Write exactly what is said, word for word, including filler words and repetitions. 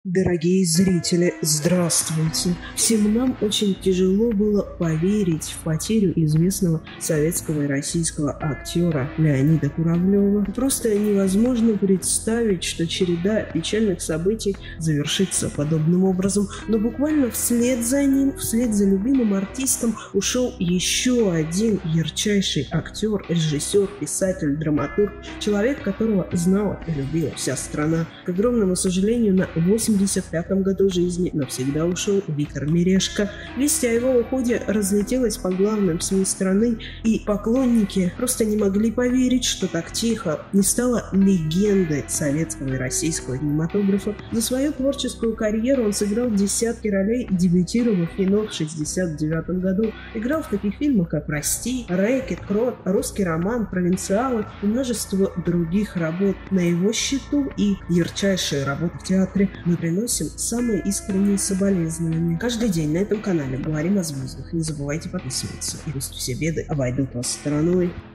Дорогие зрители, здравствуйте! Всем нам очень тяжело было поверить в потерю известного советского и российского актера Леонида Куравлева. Просто невозможно представить, что череда печальных событий завершится подобным образом. Но буквально вслед за ним, вслед за любимым артистом ушел еще один ярчайший актер, режиссер, писатель, драматург, человек, которого знала и любила вся страна. К огромному сожалению, на восемьдесят пятом году жизни навсегда ушел Виктор Мережко. Весть о его уходе разлетелась по главным СМИ страны, и поклонники просто не могли поверить, что так тихо не стала легендой советского и российского кинематографа. За свою творческую карьеру он сыграл десятки ролей, дебютировав в кино в шестьдесят девятом году. Играл в таких фильмах, как «Прости», «Рэкет», «Крот», «Русский роман», «Провинциалы» и множество других работ. На его счету и ярчайшие работы в театре. Мы приносим самые искренние соболезнования. Каждый день на этом канале говорим о звездах. Не забывайте подписываться, и пусть все беды обойдут вас стороной.